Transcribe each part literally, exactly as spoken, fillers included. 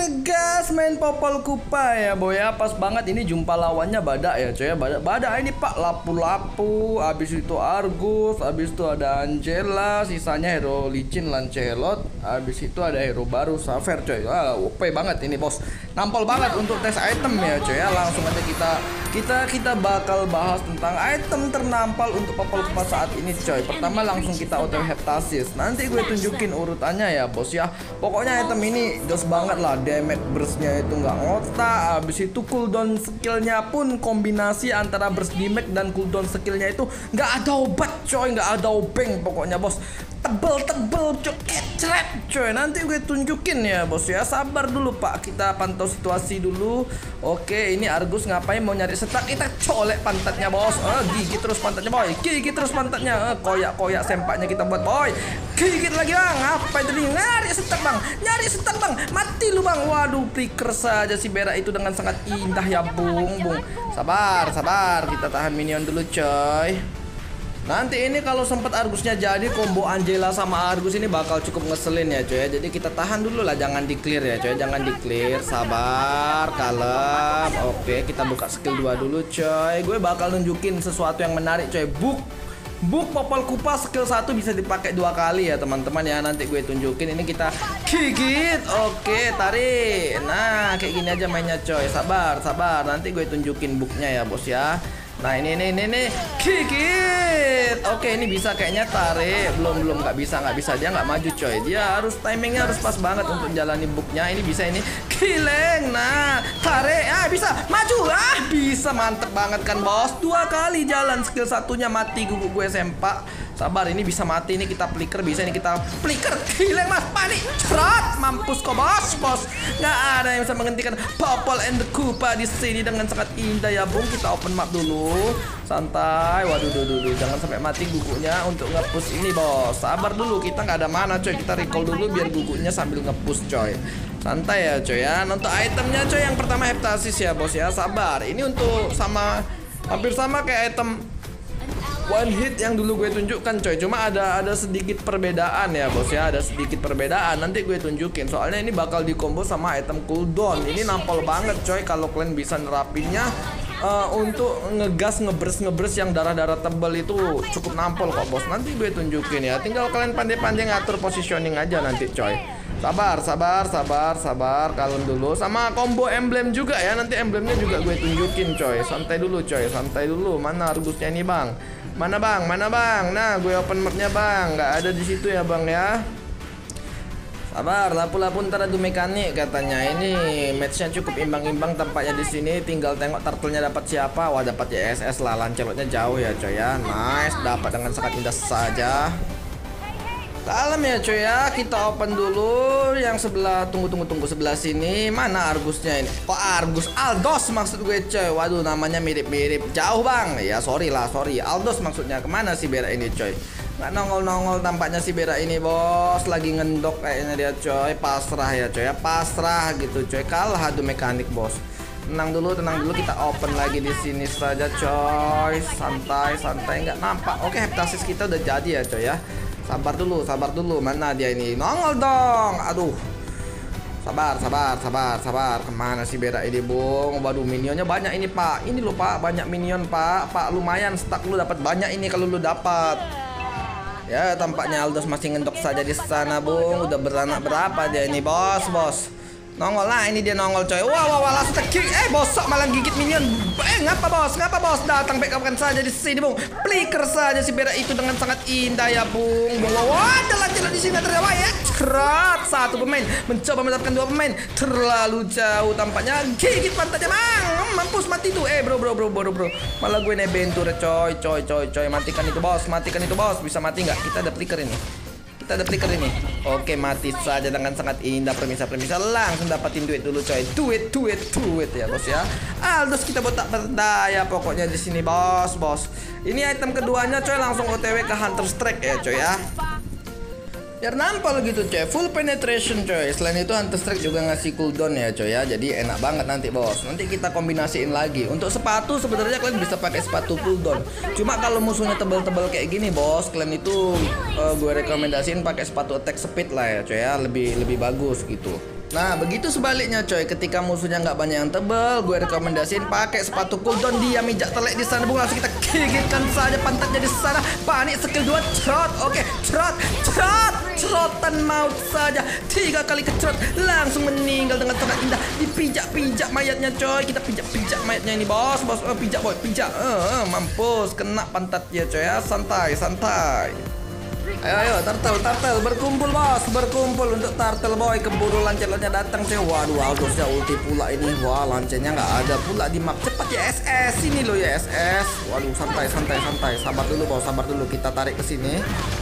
ngegas main Popol Kupa ya boy ya. Pas banget ini jumpa lawannya Badak ya coy ya. Badak, Badak ini pak lapu-lapu. Habis itu Argus, habis itu ada Angela, sisanya hero licin Lancelot. Habis itu ada hero baru Saver coy. Ah, O P banget ini bos. Nampol banget untuk tes item ya coy ya. Langsung aja kita kita kita bakal bahas tentang item ternampal untuk Popol Kupa saat ini coy. Pertama langsung kita auto heptasis. Nanti gue tunjukin urutannya ya bos ya. Pokoknya item ini jos banget lah. Damage burstnya itu nggak ngotak. Habis itu cooldown skillnya pun kombinasi antara burst damage dan cooldown skillnya itu nggak ada obat coy, nggak ada obeng pokoknya bos. Tebel-tebel coy, kecret coy. Nanti gue tunjukin ya bos ya. Sabar dulu pak, kita pantau situasi dulu. Oke, ini Argus ngapain mau nyari setak? Kita colek pantatnya bos. Oh, gigit terus pantatnya boy, gigit terus pantatnya. Koyak-koyak sempaknya kita buat boy. Gigit lagi bang. Apa itu nih? Nyari setak bang, nyari setak bang. Mati lu bang. Waduh, flicker saja si Berak itu dengan sangat indah ya bung bung. Sabar, sabar. Kita tahan minion dulu coy. Nanti ini kalau sempat Argusnya jadi combo Angela sama Argus ini bakal cukup ngeselin ya coy ya. Jadi kita tahan dulu lah, jangan di clear ya coy, jangan di clear. Sabar, kalem. Oke, kita buka skill dua dulu coy. Gue bakal nunjukin sesuatu yang menarik coy. Book Book Popol Kupa skill satu bisa dipakai dua kali ya teman-teman ya. Nanti gue tunjukin, ini kita gigit. Oke, tarik. Nah, kayak gini aja mainnya coy. Sabar, sabar. Nanti gue tunjukin booknya ya bos ya. Nah ini ini ini, ini. Gigit. Oke, ini bisa kayaknya tarik. Belum belum nggak bisa nggak bisa dia nggak maju coy. Dia harus timingnya harus pas banget untuk jalani booknya. Ini bisa ini kileng. Nah tarik. Ah bisa maju. Ah bisa, mantep banget kan bos. Dua kali jalan skill satunya mati guguk gue sempak. Sabar, ini bisa mati, ini kita flicker, bisa ini kita flicker, kileng mas, panik, cerat, mampus kok bos, bos, nggak ada yang bisa menghentikan Popol and the Kupa di sini dengan sangat indah ya bung. Kita open map dulu, santai, waduh, duh, duh, duh. Jangan sampai mati guguknya untuk nge-push ini bos. Sabar dulu, kita nggak ada mana coy, kita recall dulu biar guguknya sambil nge-push coy. Santai ya coy ya. Untuk itemnya coy, yang pertama heptasis ya bos ya. Sabar, ini untuk sama hampir sama kayak item one hit yang dulu gue tunjukkan coy. Cuma ada ada sedikit perbedaan ya bos ya. Ada sedikit perbedaan. Nanti gue tunjukin. Soalnya ini bakal dikombo sama item cooldown. Ini nampol banget coy. Kalau kalian bisa nerapinnya uh, untuk ngegas ngebers ngebers yang darah-darah tebal itu cukup nampol kok bos. Nanti gue tunjukin ya. Tinggal kalian pandai-pandai ngatur positioning aja nanti coy. Sabar, sabar, sabar, sabar. Kalem dulu. Sama combo emblem juga ya. Nanti emblemnya juga gue tunjukin coy. Santai dulu coy. Santai dulu. Mana Argusnya nih bang? Mana bang? Mana bang? Nah, gue open mapnya bang. Nggak ada di situ ya bang ya. Sabar, lapu-lapu ntar adu mekanik katanya. Ini matchnya cukup imbang-imbang tampaknya di sini. Tinggal tengok turtle-nya dapat siapa. Wah, dapat Y S S lah. Lancelotnya jauh ya coy ya. Nice, dapat dengan sangat indah saja. Kalem ya coy ya. Kita open dulu yang sebelah. Tunggu tunggu tunggu sebelah sini. Mana Argusnya ini? Kok Argus? Aldos maksud gue coy. Waduh, namanya mirip-mirip. Jauh bang. Ya sorry lah, sorry. Aldos maksudnya. Kemana si Berak ini coy? Nggak nongol-nongol tampaknya si Berak ini bos. Lagi ngendok kayaknya dia coy. Pasrah ya coy ya. Pasrah gitu coy. Kalah adu mekanik bos. Tenang dulu, tenang dulu. Kita open lagi di sini saja coy. Santai, santai. Nggak nampak. Oke, heptasis kita udah jadi ya coy ya. Sabar dulu, sabar dulu. Mana dia ini? Nongol dong. Aduh. Sabar, sabar, sabar, sabar. Kemana sih Berak ini, bung? Waduh, minionnya banyak ini, Pak. Ini loh, Pak. Banyak minion, Pak. Pak, lumayan stack lu dapat banyak ini kalau lu dapat. Ya, tampaknya Aldos masih ngendok saja di sana, bung. Udah beranak berapa dia ini, bos, bos. Nongol lah, ini dia nongol coy. Wah, wah, wah, langsung kick. Eh, bosok malah gigit minion. Eh, ngapa bos? Ngapa bos? Datang backupkan saja di sini, bung. Flicker saja si Berak itu dengan sangat indah ya, bung. Bung, wah, wah, jalan-jalan di sini terdawa ya. Cerat, satu pemain mencoba mendapatkan dua pemain. Terlalu jauh tampaknya. Gigit pantatnya, bang. Mampus mati tuh. Eh, bro, bro, bro, bro, bro. Malah gue nebentur coy, coy, coy, coy. Matikan itu, bos. Matikan itu, bos. Bisa mati nggak? Kita ada flicker ini. Kita ada flicker ini. Oke, mati saja dengan sangat indah. Permisa-permisa langsung dapatin duit dulu coy. Duit, duit, duit ya bos ya. Aldos kita botak berdaya pokoknya di sini bos, bos. Ini item keduanya coy, langsung O T W ke Hunter Strike ya coy ya. Biar nampol gitu coy, full penetration coy. Selain itu Hunter Strike juga ngasih cooldown ya coy ya. Jadi enak banget nanti bos. Nanti kita kombinasiin lagi. Untuk sepatu sebenarnya kalian bisa pakai sepatu cooldown. Cuma kalau musuhnya tebal-tebal kayak gini bos, kalian itu uh, gue rekomendasiin pakai sepatu attack speed lah ya coy ya. Lebih lebih bagus gitu. Nah begitu sebaliknya coy, ketika musuhnya nggak banyak yang tebel, gue rekomendasiin pakai sepatu cooldown. Dia mijak telek di sana bung, langsung kita gigitkan saja pantatnya di sana. Panik skill dua, cerot, oke, cerot, cerot, cerotan maut saja, tiga kali kecerot, langsung meninggal dengan sangat indah. Dipijak-pijak mayatnya coy, kita pijak-pijak mayatnya ini bos, bos, oh, pijak boy, pijak, eh, uh, mampus, kena pantatnya coy ya, santai, santai. Ayo ayo turtle turtle berkumpul bos, berkumpul untuk turtle boy. Keburu lancelotnya datang coy. Waduh Aldosnya ulti pula ini. Wah lancernya nggak ada pula di map. Cepat ya S S, ini loh ya S S. Waduh santai santai santai. Sabar dulu bos, sabar dulu, kita tarik ke sini.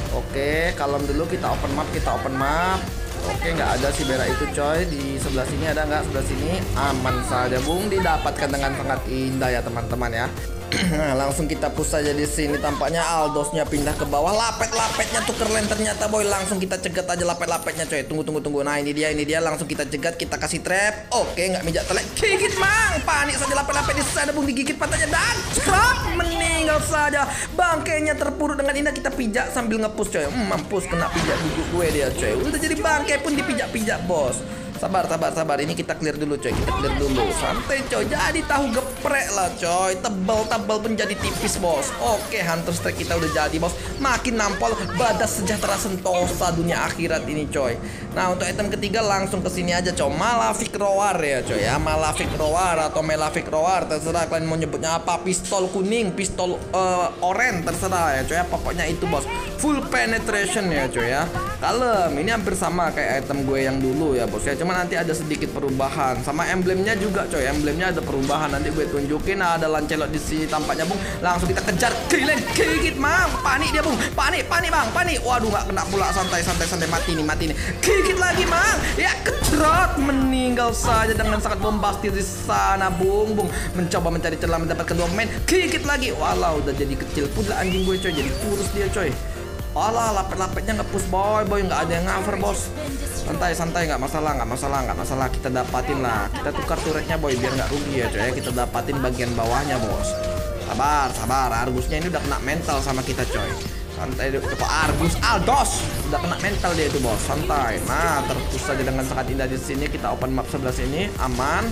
Oke, kalem dulu, kita open map, kita open map. Oke, nggak ada si Bera itu coy. Di sebelah sini ada nggak? Sebelah sini aman saja bung, didapatkan dengan sangat indah ya teman-teman ya. Nah, langsung kita push saja di sini. Tampaknya Aldosnya pindah ke bawah. Lapet-lapetnya tuker lane ternyata boy. Langsung kita cegat aja lapet-lapetnya coy. Tunggu tunggu tunggu. Nah ini dia ini dia. Langsung kita cegat, kita kasih trap. Oke, nggak mijak telek. Gigit mang. Panik saja lapet-lapet di sana bung, digigit patahnya dan trap meninggal saja. Bangkainya terpuruk dengan indah. Kita pijak sambil ngepush coy. Hmm, mampus kena pijak guguk gue dia coy. Udah jadi bangkai pun dipijak-pijak bos. Sabar, sabar, sabar. Ini kita clear dulu coy. Kita clear dulu. Santai coy. Jadi tahu geprek lah coy. Tebal-tebal pun jadi tipis bos. Oke, Hunter Strike kita udah jadi bos. Makin nampol. Badas sejahtera sentosa dunia akhirat ini coy. Nah untuk item ketiga langsung ke sini aja coy. Malefic Roar ya coy ya. Malefic Roar atau Malefic Roar, terserah kalian mau nyebutnya apa. Pistol kuning, pistol uh, oranye, terserah ya coy ya. Pokoknya itu bos. Full penetration ya coy ya. Kalem. Ini hampir sama kayak item gue yang dulu ya bos ya. Cuma nanti ada sedikit perubahan. Sama emblemnya juga coy. Emblemnya ada perubahan. Nanti gue tunjukin. Nah, ada Lancelot di sini tampaknya bung. Langsung kita kejar. Kalian gigit mang. Panik dia bung. Panik, panik bang, panik. Waduh nggak kena pula. Santai, santai, santai. Mati nih, mati nih. Gigit lagi mang. Ya kecerot. Meninggal saja dengan sangat bombastis di sana bung, bung. Mencoba mencari celah mendapatkan dua pemain. Gigit lagi. Walau udah jadi kecil pula anjing gue coy. Jadi kurus dia coy. Alah, lapet-lapetnya nge-push boy, boy nggak ada yang cover bos. Santai, santai, nggak masalah, nggak masalah, nggak masalah. Kita dapatin lah. Kita tukar turretnya boy biar nggak rugi ya coy. Kita dapatin bagian bawahnya bos. Sabar, sabar. Argusnya ini udah kena mental sama kita coy. Santai, coba Argus, Aldos udah kena mental dia itu bos. Santai. Nah, terpush saja dengan sangat indah di sini. Kita open map sebelah sini, aman.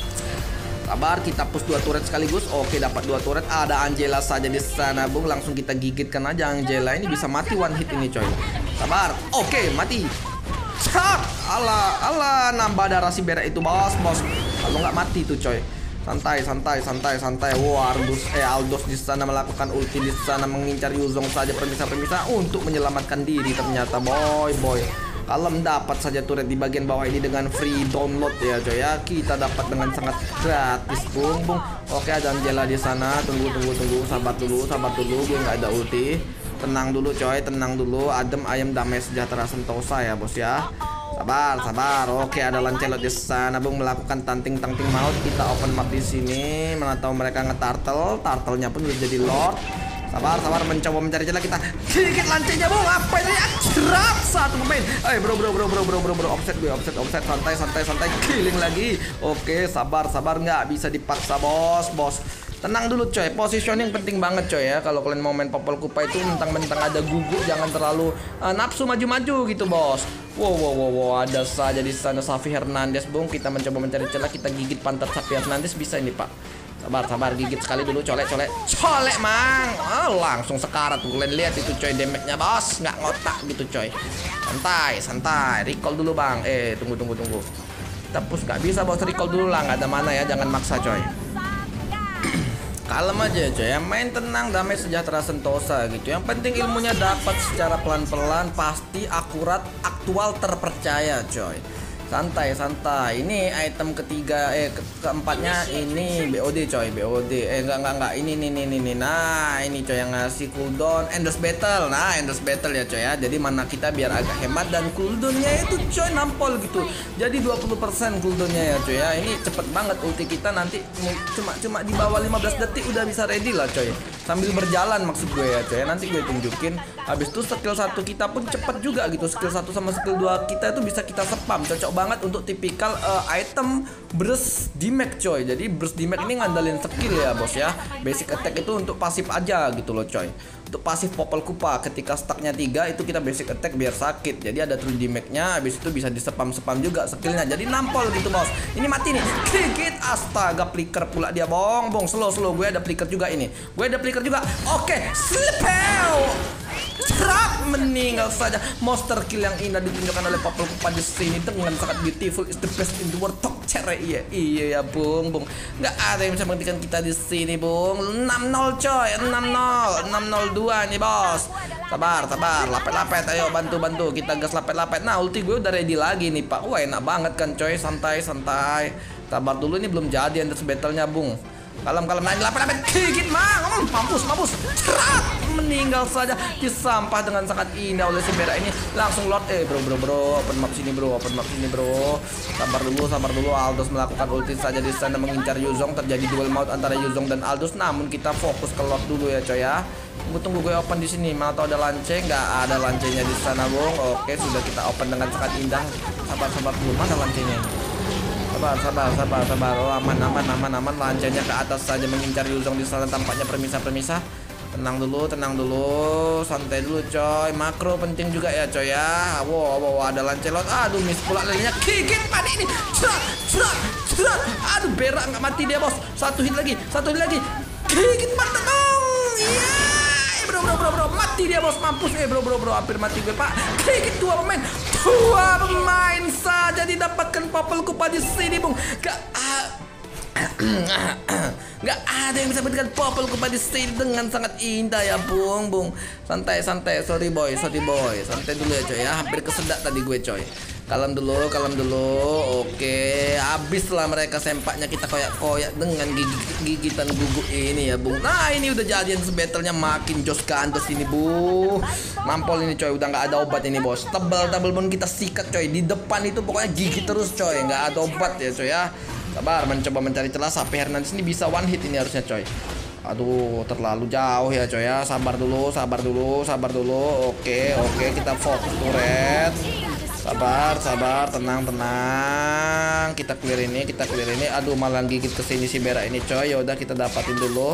Sabar, kita push dua turret sekaligus. Oke, dapat dua turret. Ada Angela saja di sana, bung. Langsung kita gigitkan aja Angela. Ini bisa mati one hit ini, coy. Sabar. Oke, mati. Cat. Alah, alah, nambah darah si Bera itu, bos, bos. Kalau nggak mati tuh, coy. Santai, santai, santai, santai. Wow, Argus, eh Aldos di sana melakukan ulti di sana, mengincar Yuzong saja pemisah-pemisah untuk menyelamatkan diri ternyata, boy, boy. Kalem, dapat saja turret di bagian bawah ini dengan free download ya coy ya. Kita dapat dengan sangat gratis bung, bung. Oke, ada Angela di sana. Tunggu, tunggu, tunggu. Sabar dulu, sabar dulu. Gue nggak ada ulti. Tenang dulu coy, tenang dulu. Adem ayam damai sejahtera sentosa ya bos ya. Sabar, sabar. Oke, ada Lancelot di sana bung, melakukan tanting-tanting maut. Kita open map di sini. Mana tahu mereka nge-turtle. Turtle-nya pun udah jadi lord. Sabar, sabar, mencoba mencari celah, kita gigit lancenya bung. Apa ini? Cerap satu pemain. Eh bro, bro, bro, bro, bro, bro, bro, offset gue, offset, offset, santai, santai, santai, killing lagi. Oke, sabar, sabar, nggak bisa dipaksa bos, bos. Tenang dulu coy, positioning penting banget coy ya. Kalau kalian mau main Popol Kupa itu mentang-mentang ada guguk, jangan terlalu uh, nafsu maju-maju gitu bos. Wow, wow, wow, wow, ada saja di sana Safi Hernandez bung. Kita mencoba mencari celah, kita gigit pantat Safi Hernandez, bisa ini pak. Sabar, sabar, gigit sekali dulu, colek, colek, colek mang. Oh, langsung sekarat tuh, kalian lihat itu coy, damage-nya bos, nggak ngotak gitu coy. Santai, santai, recall dulu bang. Eh, tunggu, tunggu, tunggu. Kita push nggak bisa bos, recall dulu lah, nggak ada mana ya, jangan maksa coy. Kalem aja coy ya, main tenang, damai sejahtera sentosa gitu. Yang penting ilmunya dapat secara pelan-pelan, pasti akurat, aktual, terpercaya coy. Santai, santai. Ini item ketiga, eh ke keempatnya ini B O D coy, B O D. Eh enggak, enggak, enggak. Ini, ini, ini, ini. Nah, ini coy yang ngasih cooldown endless battle. Nah, endless battle ya coy ya. Jadi mana kita biar agak hemat dan cooldownnya itu coy nampol gitu. Jadi dua puluh persen cooldownnya ya coy ya. Ini cepet banget ulti kita nanti cuma cuma di bawah lima belas detik udah bisa ready lah coy. Sambil berjalan maksud gue ya coy. Nanti gue tunjukin. Habis itu skill satu kita pun cepet juga gitu. Skill satu sama skill dua kita itu bisa kita spam. Cocok banget untuk tipikal uh, item burst damage coy. Jadi burst damage ini ngandelin skill ya bos ya. Basic attack itu untuk pasif aja gitu loh coy. Untuk pasif Popol Kupa ketika stacknya tiga itu kita basic attack biar sakit. Jadi ada true damage-nya, habis itu bisa disepam-sepam juga skillnya. Jadi nampol gitu bos. Ini mati nih. Gigit, astaga, flicker pula dia bong. Bong slow slow, gue ada flicker juga ini. Gue ada flicker juga. Oke, slepeu. Cerak, meninggal saja. Monster kill yang indah ditunjukkan oleh Popol Kupa di sini dengan sangat beautiful, is the best in the world. Tok cere, iya iya ya bung bung. Nggak ada yang bisa menghentikan kita di sini bung. enam nol coy, enam nol, enam nol dua nih bos. Sabar sabar, lapet-lapet, ayo bantu-bantu kita gas lapet-lapet. Nah ulti gue udah ready lagi nih pak. Wah enak banget kan coy, santai santai. Sabar dulu, ini belum jadi Endless battle-nya bung. Kalem kalem, nah lapet-lapet, gigit mang, hmm, mampus mampus. Cerat, meninggal saja di sampah dengan sangat indah oleh si Bera ini. Langsung load, eh bro bro bro, open map sini bro, open map sini bro. Sabar dulu, sabar dulu. Aldous melakukan ulti saja di sana mengincar Yuzong. Terjadi duel maut antara Yuzong dan Aldous. Namun kita fokus ke load dulu ya coy ya. Tunggu tunggu gue open di sini. Mana tau ada lance, nggak ada lancenya di sana bung. Oke sudah kita open dengan sangat indah. Sabar sabar dulu, mana lancenya? Sabar, sabar, sabar, sabar. Oh, aman, aman, aman, aman. Lancenya ke atas saja mengincar Yuzong di sana. Tampaknya permisah-permisah. Tenang dulu, tenang dulu, santai dulu coy. Makro penting juga ya coy ya. Wow, wow, wow, ada lancelot. Aduh, miss pula larinya. Gigit mati ini. Cerat, cerat, cerat. Aduh, berak nggak mati dia bos. Satu hit lagi, satu hit lagi. Gigit mati dong. Iya. Bro, bro, bro, bro, mati dia bos, mampus. Eh bro, bro, bro, hampir mati gue pak. Gigit dua pemain, dua pemain saja didapatkan Popol Kupa di sini bung. Gak nggak ada yang bisa menghentikan Popol Kupa di sini dengan sangat indah ya bung bung. Santai santai, sorry boy, sorry boy, santai dulu ya coy ya. Hampir kesedak tadi gue coy. Kalem dulu, kalem dulu. Oke, habis lah mereka sempaknya, kita koyak-koyak dengan gigit, gigitan guguk ini ya bung. Nah ini udah jadian battle-nya makin jos gandos ini bu. Nampol ini coy, udah nggak ada obat ini bos. Tebal-tebal pun kita sikat coy. Di depan itu pokoknya gigit terus coy, nggak ada obat ya coy ya. Sabar, mencoba mencari celah. Sampai Hernandez ini bisa one hit ini harusnya coy. Aduh, terlalu jauh ya coy ya. Sabar dulu, sabar dulu, sabar dulu. Oke, oke, kita fokus turret. Sabar, sabar, tenang, tenang. Kita clear ini, kita clear ini. Aduh, malah gigit ke sini si Bera ini coy. Ya udah kita dapatin dulu.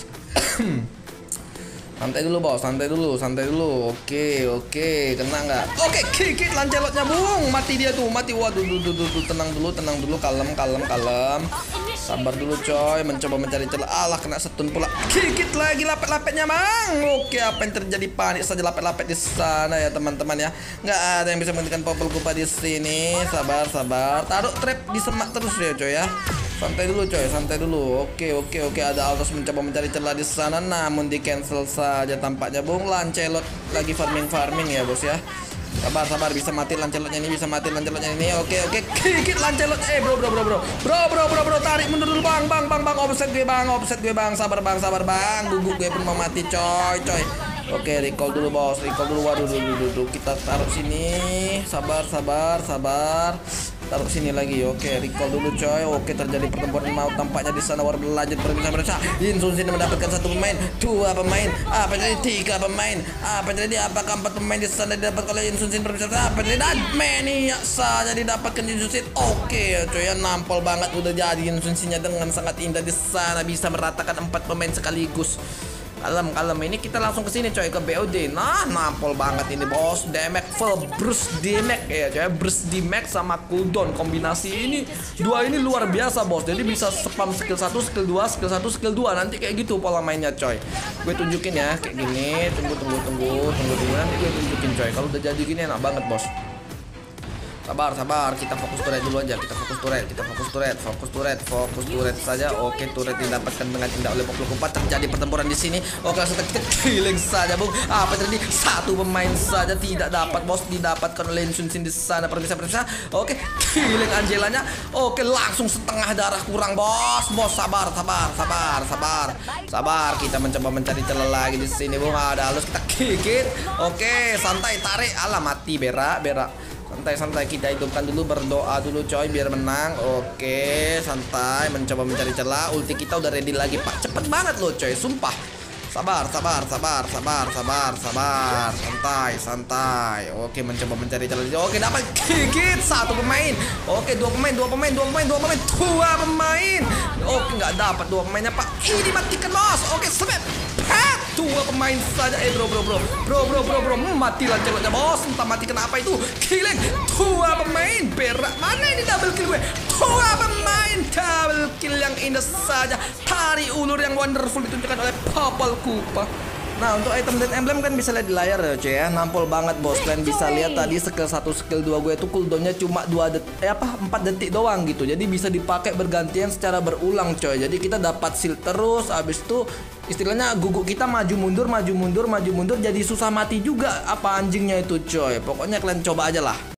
Santai dulu bos, santai dulu, santai dulu. Oke, oke, kena nggak? Oke, gigit lancelotnya bung. Mati dia tuh, mati. Waduh, duh, duh, duh, duh. Tenang dulu, tenang dulu, kalem, kalem, kalem. Sabar dulu coy, mencoba mencari celah. Alah, kena stun pula. Gigit lagi lapet-lapetnya mang. Oke, apa yang terjadi? Panik saja lapet-lapet di sana ya teman-teman ya. Nggak ada yang bisa menghentikan Popol Kupa di sini. Sabar, sabar. Taruh trap di semak terus ya coy ya. Santai dulu coy, santai dulu. Oke, oke, oke. Ada Aldous mencoba mencari celah di sana, namun di cancel saja tampaknya bung. Lancelot lagi farming-farming ya bos ya. Sabar, sabar, bisa mati lancelotnya ini, bisa mati lancelotnya ini. Oke, oke, gigit lancelot. Eh, bro, bro, bro, bro, bro, bro, bro, bro, tarik mundur dulu bang, bang, bang, bang, offset gue bang, offset gue bang, sabar bang, sabar bang, guguk gue pun mau mati coy, coy. Oke, recall dulu bos, recall dulu. Waduh, dulu, dulu, dulu, kita taruh sini. Sabar, sabar, sabar. Taruh sini lagi. Oke, recall dulu coy. Oke, terjadi pertempuran maut tampaknya di sana. War berlanjut berpisah-pisah. Insun sini mendapatkan satu pemain, dua pemain, apa jadi tiga pemain, apa jadi apakah empat pemain di sana didapat oleh Insun sini berpisah-pisah. Apa jadi Mania saja didapatkan Insun sini. Oke coy ya, nampol banget udah jadi Insun sini dengan sangat indah di sana, bisa meratakan empat pemain sekaligus. Kalem, kalem, ini kita langsung ke sini coy, ke B O D. Nah, nampol banget ini bos. Damage full burst damage ya coy. Burst damage sama cooldown, kombinasi ini dua ini luar biasa bos. Jadi bisa spam skill satu, skill dua, skill satu, skill dua. Nanti kayak gitu pola mainnya coy. Gue tunjukin ya kayak gini. Tunggu, tunggu, tunggu, tunggu dulu, nanti gue tunjukin coy. Kalau udah jadi gini enak banget bos. Sabar, sabar, kita fokus turret dulu aja. Kita fokus turret, kita fokus turret, fokus turret, fokus turret saja. Oke, turret didapatkan dengan indah oleh Popol Kupa. Terjadi pertempuran di sini. Oke, langsung kita killing saja, bung. Apa terjadi? Satu pemain saja tidak dapat, bos. Didapatkan oleh Insun Sin di sana. Perpisah-perpisah. Oke, killing Angelanya. Oke, langsung setengah darah kurang, bos. Bos, sabar, sabar, sabar, sabar, sabar. Kita mencoba mencari celah lagi di sini, bung. Ada halus kita gigit. Oke, santai, tarik. Alah, mati, berak, berak. Santai-santai, kita hidupkan dulu, berdoa dulu coy biar menang. Oke, santai, mencoba mencari celah. Ulti kita udah ready lagi pak, cepet banget loh coy, sumpah. Sabar, sabar, sabar, sabar, sabar, sabar. Santai, santai. Oke, mencoba mencari jalan. Oke, dapat gigit satu pemain. Oke, dua pemain, dua pemain, dua pemain, dua pemain, dua pemain. Oke, nggak dapat dua pemainnya, Pak. Ini matikan, Bos. Oke, sebet. Pet. Dua pemain saja. Eh, bro, bro, bro. Bro, bro, bro, bro. Mati lancelotnya, Bos. Entah mati kenapa itu. Killing. Dua pemain. Berak. Mana ini double kill gue? Dua pemain. Double kill yang indah saja. Tari ulur yang wonderful ditunjukkan oleh Popol Kupa. Nah, untuk item dan emblem kan bisa lihat di layar ya cuy ya. Nampol banget bos. Kalian bisa lihat tadi skill satu skill dua gue itu cooldownnya cuma dua detik eh apa empat detik doang gitu. Jadi bisa dipakai bergantian secara berulang coy. Jadi kita dapat shield terus, habis itu istilahnya guguk kita maju mundur maju mundur maju mundur jadi susah mati juga apa anjingnya itu coy. Pokoknya kalian coba aja lah.